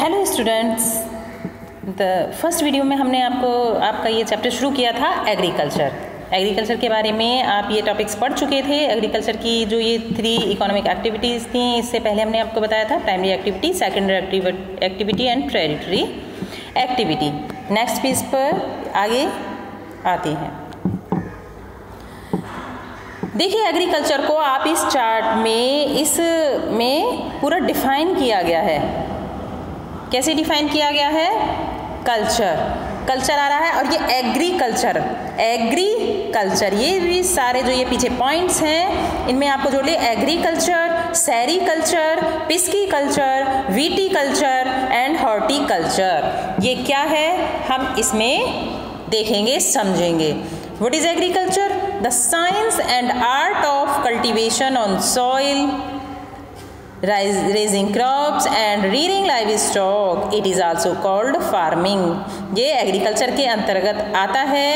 Hello students, first video में हमने आपका ये चैप्टर शुरू किया था एग्रीकल्चर के बारे में। आप ये टॉपिक्स पढ़ चुके थे। एग्रीकल्चर की जो ये 3 इकोनॉमिक एक्टिविटीज़ थी, इससे पहले हमने आपको बताया था primary activity, secondary activity and territory activity. Next page पर आगे आते हैं। देखिए एग्रीकल्चर को आप इस चार्ट में इसमें पूरा डिफाइन किया गया है। कैसे डिफाइन किया गया है? कल्चर आ रहा है और ये एग्रीकल्चर ये भी सारे जो ये पीछे पॉइंट्स हैं इनमें आपको जोड़ लिए agriculture, sericulture, pisciculture, viticulture and horticulture. ये क्या है हम इसमें देखेंगे, समझेंगे। What is agriculture? The science and art of cultivation on soil, raising crops and rearing livestock. It is also called farming. ये एग्रीकल्चर के अंतर्गत आता है।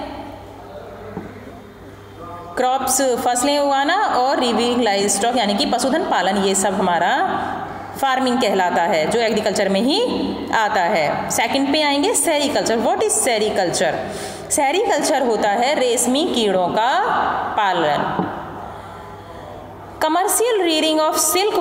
क्रॉप्स फसलें उगाना और rearing livestock यानी कि पशुधन पालन, ये सब हमारा फार्मिंग कहलाता है जो एग्रीकल्चर में ही आता है। सेकंड पे आएंगे sericulture. What is sericulture? Sericulture होता है रेशमी कीड़ों का पालन। Commercial reading of silk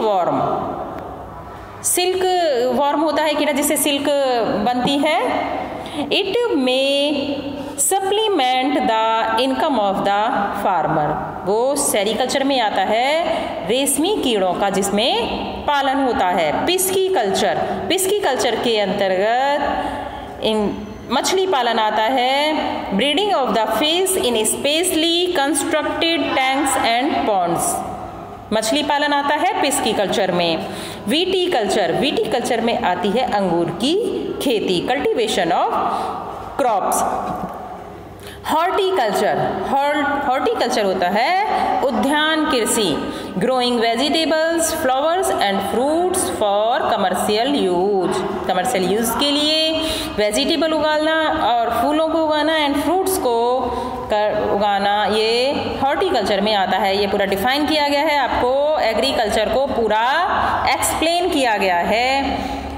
worm होता है कीड़ा जिससे सिल्क बनती है। इट में supplement the income of the farmer. वो सेरीकल्चर में आता है रेशमी कीड़ों का जिसमें पालन होता है। पिस्कीकल्चर के अंतर्गत मछली पालन आता है। Breeding of the fish in specially constructed tanks and ponds. मछली पालन आता है पिस्कीकल्चर में। वीटीकल्चर में आती है अंगूर की खेती, कल्टीवेशन ऑफ क्रॉप्स। हॉर्टिकल्चर होता है उद्यान कृषि, growing vegetables, flowers and fruits for commercial use के लिए वेजिटेबल उगाना और फूलों को उगाना एंड फ्रूट्स को उगाना, ये हॉर्टिकल्चर में आता है। ये पूरा डिफाइन किया गया है, आपको एग्रीकल्चर को पूरा एक्सप्लेन किया गया है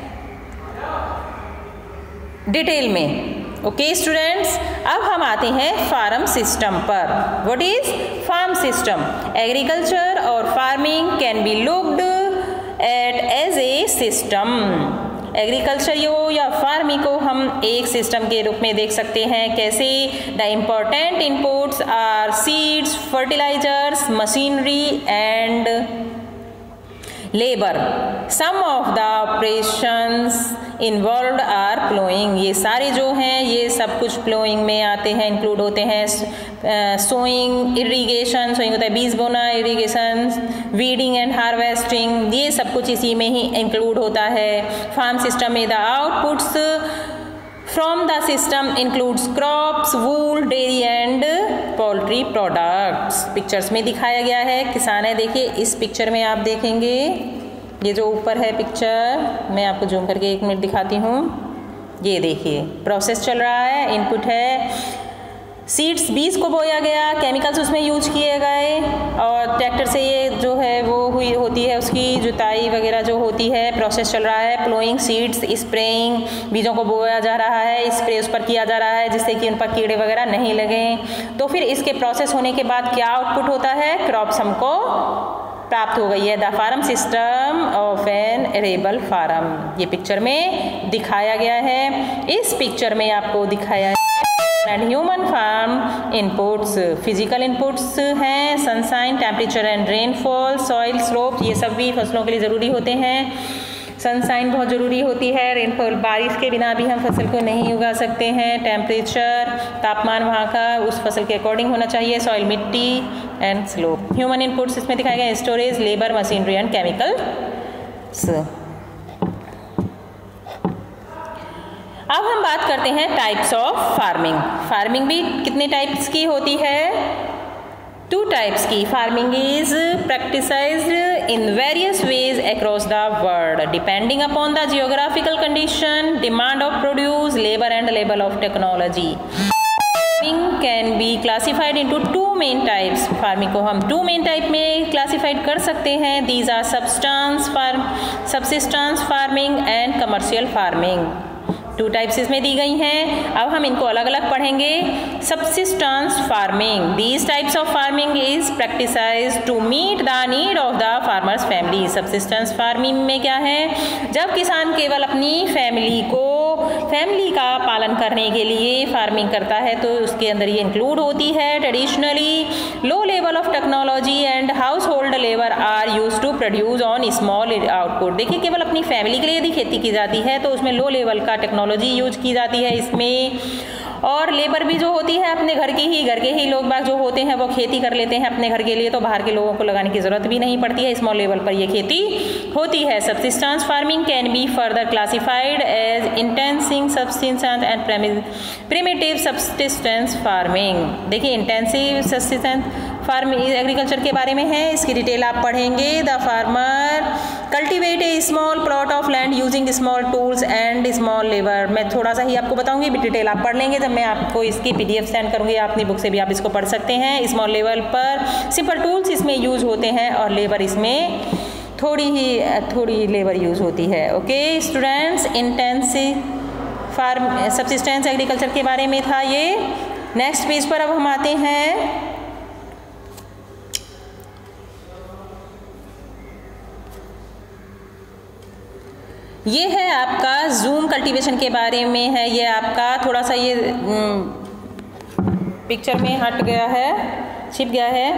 डिटेल में। ओके स्टूडेंट्स, अब हम आते हैं फार्म सिस्टम पर। What is farm system? Agriculture और farming can be looked at as a system. Agriculture या फार्मिंग को हम एक सिस्टम के रूप में देख सकते हैं। कैसे? The important inputs are seeds, fertilisers, machinery and labour. Some of the operations involved are ploughing. ये सारे जो हैं ये सब कुछ प्लोइंग में आते हैं, इंक्लूड होते हैं। सोइंग, इरिगेशन, सोइंग होता है बीज बोना, इरिगेशन, वीडिंग एंड हार्वेस्टिंग, ये सब कुछ इसी में ही इंक्लूड होता है। फार्म सिस्टम में the outputs from the system includes crops, wool, dairy and poultry products. Pictures में दिखाया गया है। किसान है, देखिए इस पिक्चर में आप देखेंगे, ये जो ऊपर है पिक्चर, मैं आपको जूम करके 1 मिनट दिखाती हूँ। ये देखिए प्रोसेस चल रहा है, इनपुट है सीड्स, बीज को बोया गया, केमिकल्स उसमें यूज किए गए और ट्रैक्टर से ये जो है वो होती है उसकी जुताई वगैरह जो होती है। प्रोसेस चल रहा है प्लोइंग सीड्स, स्प्रेइंग, बीजों को बोया जा रहा है, स्प्रे उस पर किया जा रहा है जिससे कि उन पर कीड़े वगैरह नहीं लगें। तो फिर इसके प्रोसेस होने के बाद क्या आउटपुट होता है? क्रॉप्स हमको प्राप्त हो गई है। The farm system of an arable farm, ये पिक्चर में दिखाया गया है। इस पिक्चर में आपको दिखाया है and human farm inputs. Physical inputs हैं sunshine, temperature and rainfall, soil slope, ये सब भी फसलों के लिए ज़रूरी होते हैं। सनशाइन बहुत ज़रूरी होती है, रेनफॉल, बारिश के बिना भी हम फसल को नहीं उगा सकते हैं। टेम्परेचर, तापमान वहाँ का उस फसल के अकॉर्डिंग होना चाहिए। सॉइल, मिट्टी एंड स्लोप। ह्यूमन इनपुट्स इसमें दिखाए गए storage, labour, machinery and chemicals. अब हम बात करते हैं टाइप्स ऑफ फार्मिंग। फार्मिंग भी कितने टाइप्स की होती है? 2 टाइप्स की। Farming is practised in various ways across the world depending upon the geographical condition, demand of produce, labour and level of technology. Farming can be classified into two main types. Farming को हम two main type में classified कर सकते हैं। These are subsistence farming and commercial farming. Two types इसमें दी गई हैं। अब हम इनको अलग अलग पढ़ेंगे। Subsistence farming, these types of farming is practised to meet the need of the farmers family. Subsistence farming में क्या है, जब किसान केवल अपनी फैमिली का पालन करने के लिए फार्मिंग करता है तो उसके अंदर ये इंक्लूड होती है। Traditionally low level of technology and household labour are use to produce on small output. देखिए, केवल अपनी फैमिली के लिए यदि खेती की जाती है तो उसमें लो लेवल का टेक्नोलॉजी यूज की जाती है इसमें, और लेबर भी जो होती है अपने घर के ही लोग बाग जो होते हैं वो खेती कर लेते हैं अपने घर के लिए, तो बाहर के लोगों को लगाने की ज़रूरत भी नहीं पड़ती है। स्मॉल लेवल पर ये खेती होती है। Subsistence farming can be further classified as intensive subsistence and primitive subsistence farming. देखिए, इंटेंसिव सबसिस्टेंस फार्मिंग एग्रीकल्चर के बारे में है, इसकी डिटेल आप पढ़ेंगे। The farmer cultivate a small plot of land using small tools and small labour. मैं थोड़ा सा ही आपको बताऊंगी, डिटेल आप पढ़ लेंगे जब मैं आपको इसकी PDF सेंड करूंगी, अपनी बुक से भी आप इसको पढ़ सकते हैं। स्मॉल लेवल पर सिंपल टूल्स इसमें यूज होते हैं और लेबर इसमें थोड़ी लेबर यूज होती है। Okay students, intensive subsistence agriculture के बारे में था ये। नेक्स्ट पेज पर अब हम आते हैं। ये है आपका जूम कल्टीवेशन के बारे में है। ये आपका थोड़ा सा ये पिक्चर में हट गया है, छिप गया है।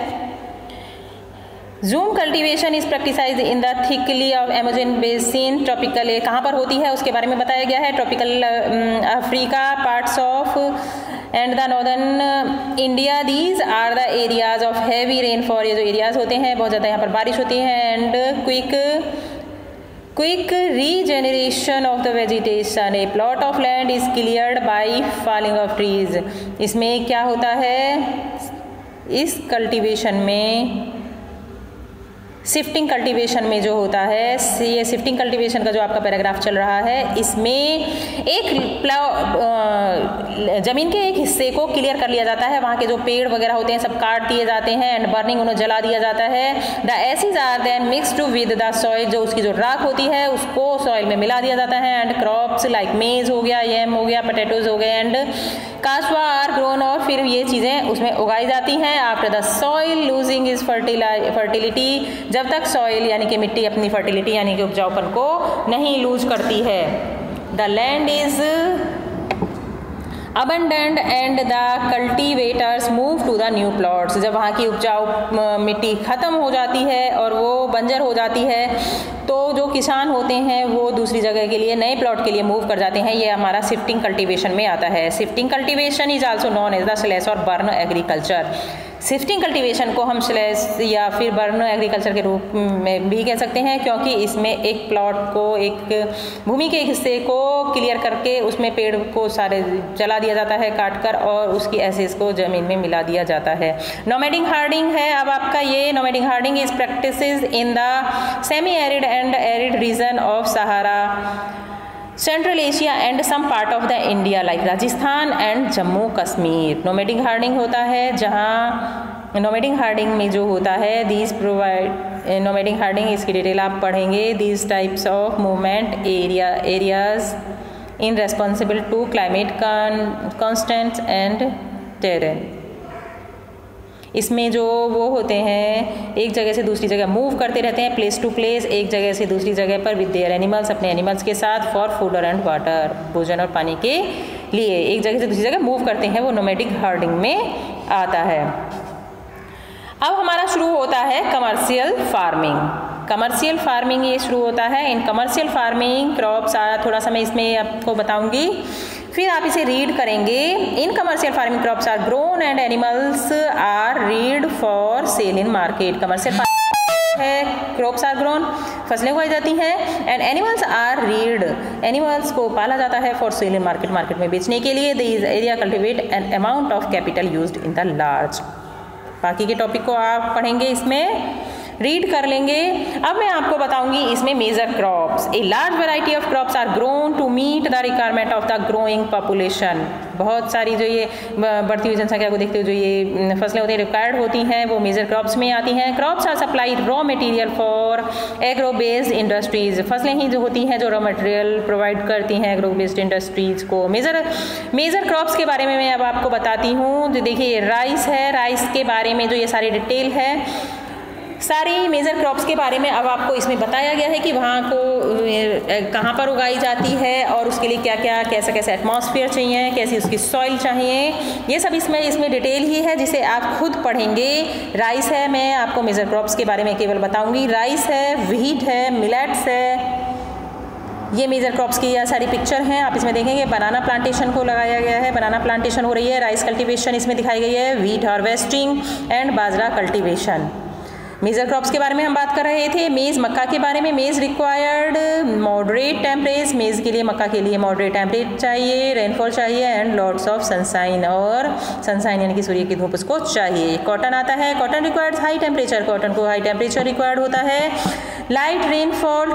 Jhum cultivation is practised in the thickly of Amazon basin tropical, कहाँ पर होती है उसके बारे में बताया गया है। Tropical Africa, parts of and the northern India. These are the areas of heavy rainfall. ये जो एरियाज होते हैं बहुत ज़्यादा यहाँ पर बारिश होती है। And quick regeneration of the vegetation. A plot of land is cleared by falling of trees. इसमें क्या होता है, इस कल्टीवेशन में शिफ्टिंग कल्टीवेशन में जो होता है, ये शिफ्टिंग कल्टीवेशन का जो आपका पैराग्राफ चल रहा है, इसमें एक ज़मीन के एक हिस्से को क्लियर कर लिया जाता है। वहाँ के जो पेड़ वगैरह होते हैं सब काट दिए जाते हैं एंड बर्निंग उन्हें जला दिया जाता है। The acid are then mixed with the soil, जो उसकी जो राख होती है उसको सॉइल में मिला दिया जाता है। एंड क्रॉप्स लाइक मेज हो गया, यम हो गया, पोटैटोज हो गए एंड काशवा आर ग्रोन, और फिर ये चीज़ें उसमें उगाई जाती हैं। After the soil losing is fertility, जब तक सॉइल यानी कि मिट्टी अपनी फर्टिलिटी यानी कि उपजाऊपन को नहीं लूज करती है। The land is abundant and the cultivators move to the new plots। जब वहाँ की उपजाऊ मिट्टी ख़त्म हो जाती है और वो बंजर हो जाती है तो जो किसान होते हैं वो दूसरी जगह के लिए, नए प्लॉट के लिए मूव कर जाते हैं। ये हमारा शिफ्टिंग कल्टीवेशन में आता है। Shifting cultivation is also known as the slash और बर्न एग्रीकल्चर। शिफ्टिंग कल्टीवेशन को हम स्लैश या फिर बर्न एग्रीकल्चर के रूप में भी कह सकते हैं, क्योंकि इसमें एक प्लॉट को, एक भूमि के एक हिस्से को क्लियर करके उसमें पेड़ को सारे जला दिया जाता है काट कर, और उसकी एसेस को ज़मीन में मिला दिया जाता है। नोमैडिक हार्डिंग है अब आपका ये। Nomadic herding is practises in the semi arid and arid region of Sahara, central Asia and some part of the India like Rajasthan and Jammu Kashmir. Nomadic herding होता है जहाँ नोमैडिक हार्डिंग में जो होता है दीज प्रोवाइड नोमैडिक हार्डिंग, इसकी detail आप पढ़ेंगे। These types of movement areas in responsible to climate constants and terrain. इसमें जो वो होते हैं एक जगह से दूसरी जगह मूव करते रहते हैं, प्लेस टू प्लेस, एक जगह से दूसरी जगह पर विद देयर एनिमल्स, अपने एनिमल्स के साथ, फॉर फूड एंड वाटर, भोजन और पानी के लिए एक जगह से दूसरी जगह मूव करते हैं, वो नोमैडिक हार्डिंग में आता है। अब हमारा शुरू होता है कमर्शियल फार्मिंग। कमर्शियल फार्मिंग ये शुरू होता है। इन कमर्शियल फार्मिंग क्रॉप्स थोड़ा सा मैं इसमें आपको बताऊंगी, फिर आप इसे रीड करेंगे। In commercial farming crops are grown and animals are reared for sale in market. Commercial farming है, क्रॉप्स आर ग्रोन, फसलें उगाई जाती हैं, and animals are reared, animals को पाला जाता है for sale in market, market में बेचने के लिए। This area cultivate an amount of capital used in the large. बाकी के टॉपिक को आप पढ़ेंगे इसमें। रीड कर लेंगे। अब मैं आपको बताऊंगी इसमें major crops. A large variety of crops are grown to meet the requirement of the growing population. बहुत सारी जो ये बढ़ती हुई जनसंख्या को देखते हुए जो ये फसलें होती हैं रिक्वायर्ड होती हैं वो मेजर क्रॉप्स में आती हैं। Crops are supplied raw material for agro based industries. फसलें ही जो होती हैं जो रॉ मटेरियल प्रोवाइड करती हैं एग्रो बेस्ड इंडस्ट्रीज को। मेजर क्रॉप्स के बारे में मैं अब आपको बताती हूँ। जो देखिए राइस है, राइस के बारे में जो ये सारी डिटेल है, सारी मेजर क्रॉप्स के बारे में अब आपको इसमें बताया गया है कि वहाँ को कहाँ पर उगाई जाती है और उसके लिए क्या क्या कैसा एटमॉस्फेयर चाहिए, कैसी उसकी सॉइल चाहिए, ये सब इसमें डिटेल ही है जिसे आप खुद पढ़ेंगे। राइस है, मैं आपको मेजर क्रॉप्स के बारे में केवल बताऊंगी। राइस है, व्हीट है, मिलेट्स है, ये मेजर क्रॉप्स की यह सारी पिक्चर हैं। आप इसमें देखेंगे बनाना प्लांटेशन को लगाया गया है, बनाना प्लांटेशन हो रही है, राइस कल्टीवेशन इसमें दिखाई गई है, wheat harvesting and bajra cultivation. Major crops के बारे में हम बात कर रहे थे। मेज़, मक्का के बारे में। मेज़ रिक्वायर्ड मॉडरेट टेम्परेचर। मेज़ के लिए, मक्का के लिए मॉडरेट टेम्परेचर चाहिए, रेनफॉल चाहिए एंड लॉट्स ऑफ सनसाइन, और सनसाइन यानी कि सूर्य की धूप उसको चाहिए। कॉटन आता है, cotton required high temperature, cotton को हाई टेम्परेचर रिक्वायर्ड होता है। Light rainfall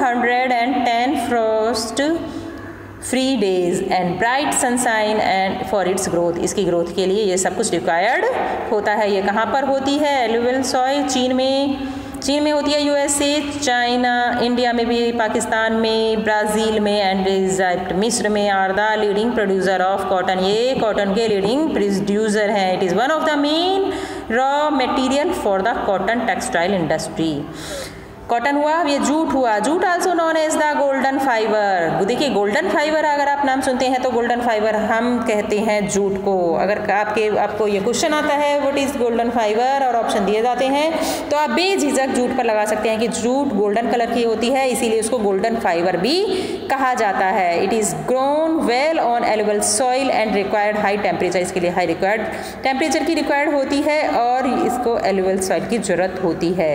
210 frost free days and bright sunshine and for its growth. इसकी ग्रोथ के लिए ये सब कुछ रिक्वायर्ड होता है। ये कहाँ पर होती है? एलुवियल सॉइल चीन में होती है, यूएसए, चाइना, इंडिया में भी, पाकिस्तान में, ब्राज़ील में एंड इजिप्ट, मिस्र में are the leading producer of cotton. ये कॉटन के लीडिंग प्रोड्यूसर हैं। It is one of the main raw material for the cotton textile industry. Cotton हुआ, ये जूट हुआ। Jute also known as the golden fibre. देखिए golden fibre अगर आप नाम सुनते हैं तो गोल्डन फाइबर हम कहते हैं जूट को। अगर आपको ये क्वेश्चन आता है व्हाट इज गोल्डन फाइबर और ऑप्शन दिए जाते हैं तो आप बेझिझक जूट पर लगा सकते हैं कि जूट गोल्डन कलर की होती है, इसीलिए उसको गोल्डन फाइबर भी कहा जाता है। It is grown well on alluvial soil and required high temperature. इसके लिए हाई रिक्वायर्ड टेम्परेचर की रिक्वायर्ड होती है और इसको एलुवियल सॉइल की ज़रूरत होती है।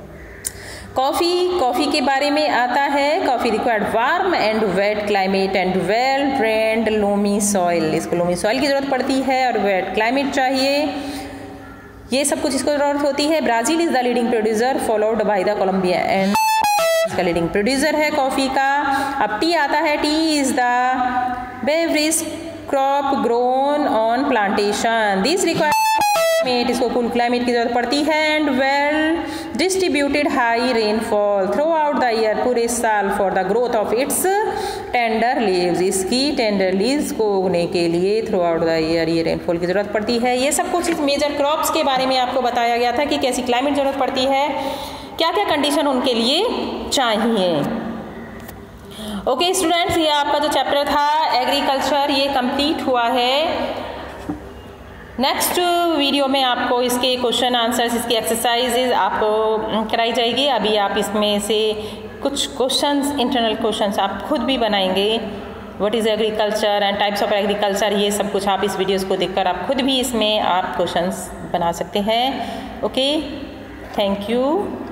कॉफ़ी के बारे में आता है। Coffee required warm and wet climate and well drained loamy soil. इसको लोमी सॉइल की ज़रूरत पड़ती है और वेट क्लाइमेट चाहिए। ये सब कुछ इसको ज़रूरत होती है। Brazil is the leading producer followed by the Colombia and इसका लीडिंग प्रोड्यूसर है कॉफ़ी का। अब टी आता है। Tea is the beverage crop grown on plantation. This required इसको कूल क्लाइमेट की जरूरत पड़ती है and well distributed high rainfall throughout the year, पूरे साल, for the growth of its tender leaves. इसकी टेंडर लीव्स को उगने के लिए थ्रू आउट द ईयर ये रेनफॉल की ज़रूरत पड़ती है। ये सब कुछ इस मेजर क्रॉप्स के बारे में आपको बताया गया था कि कैसी क्लाइमेट ज़रूरत पड़ती है, क्या क्या कंडीशन उनके लिए चाहिए। ओके स्टूडेंट्स, ये आपका जो चैप्टर था एग्रीकल्चर ये कंप्लीट हुआ है। नेक्स्ट वीडियो में आपको इसके क्वेश्चन आंसर्स, इसकी एक्सरसाइजेज आपको कराई जाएगी। अभी आप इसमें से कुछ क्वेश्चंस, इंटरनल क्वेश्चंस आप खुद भी बनाएंगे। What is agriculture and types of agriculture, ये सब कुछ आप इस वीडियोस को देखकर आप खुद भी इसमें आप क्वेश्चंस बना सकते हैं। Okay, thank you.